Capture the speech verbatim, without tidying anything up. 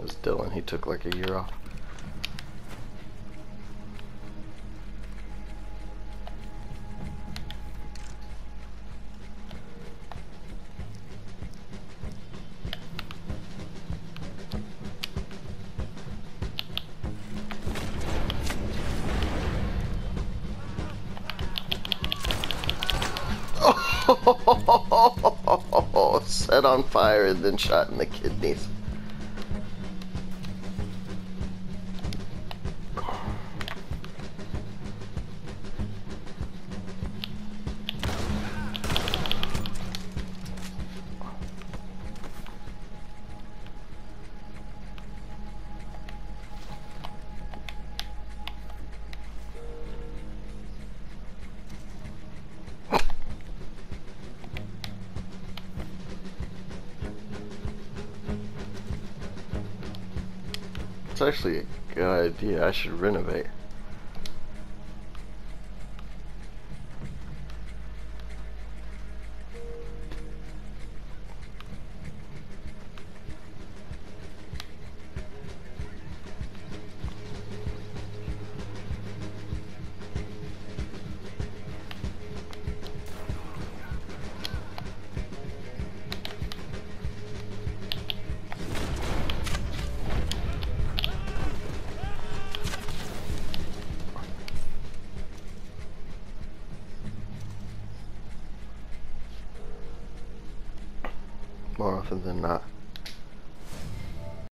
was Dylan. He took like a year off. Set on fire and then shot in the kidneys. It's actually a good idea. I should renovate. More often than not.